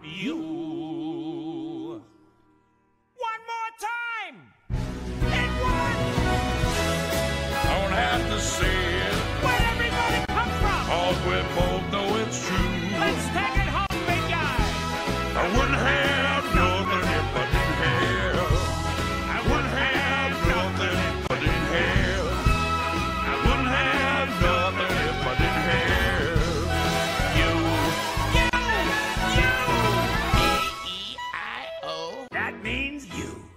you. One more time. And one. I won't have to say it. Where'd everybody come from? All we both know it's true. Let's take it home, big guy. I wouldn't have nothing if I didn't have. I wouldn't have nothing if I didn't have. I wouldn't have nothing if I didn't have you. You. E-E-I-O. That means you.